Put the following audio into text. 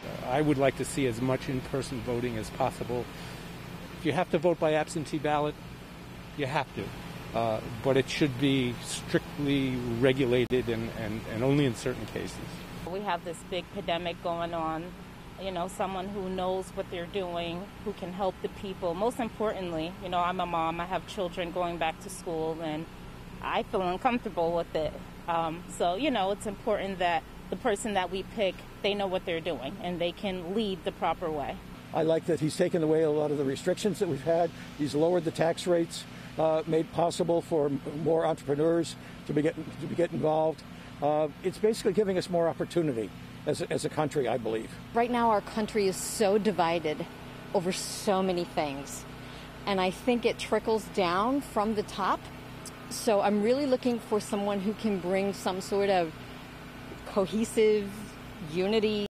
I would like to see as much in-person voting as possible. If you have to vote by absentee ballot, you have to. But it should be strictly regulated and only in certain cases. We have this big pandemic going on. Someone who knows what they're doing, who can help the people. Most importantly, I'm a mom. I have children going back to school, and I feel uncomfortable with it. So, it's important that the person that we pick, they know what they're doing, and they can lead the proper way. I like that he's taken away a lot of the restrictions that we've had. He's lowered the tax rates, made possible for more entrepreneurs to get involved. It's basically giving us more opportunity as a country, I believe. Right now our country is so divided over so many things, and I think it trickles down from the top. So I'm really looking for someone who can bring some sort of cohesive unity.